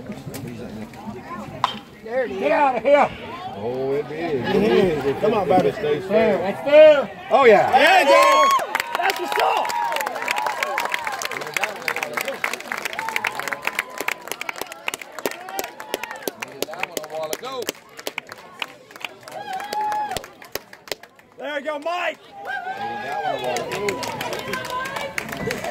There it is. Get out of here. Oh, it is. Come on, baby. Stay Fair. That's fair. Oh, yeah. There you go. That's the salt. There you go, Mike. That one a while ago.